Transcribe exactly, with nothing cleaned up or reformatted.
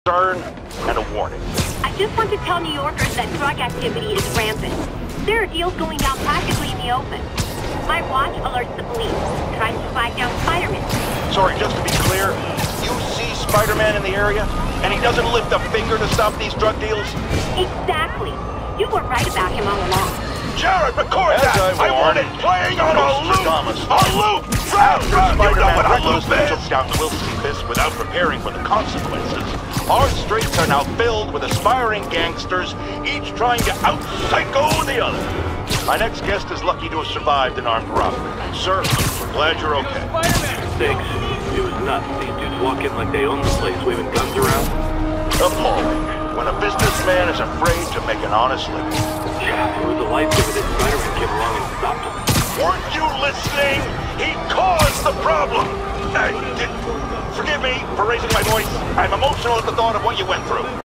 concern and a warning. I just want to tell New Yorkers that drug activity is rampant. There are deals going down practically in the open. My watch alerts the police, tries to flag down Spiderman. Sorry, just to be clear, you see Spider-Man in the area, and he doesn't lift a finger to stop these drug deals? Exactly. You were right about him all along. Jared, record As that! I, I want it playing on a loop! A loop! After Spider-Man recklessly took down the Wilson Fist without preparing for the consequences, our streets are now filled with aspiring gangsters, each trying to out-psycho the other. My next guest is lucky to have survived an armed robbery. Sir, we're glad you're okay. Thanks. It was nuts. These dudes walk in like they own the place, waving guns around. Appalling. When a businessman is afraid to make an honest living. Yeah, it was a lifesaver that Spider-Man came along and stopped him. Weren't you listening? He caused the problem! I did... Forgive me for raising my voice. I'm emotional at the thought of what you went through.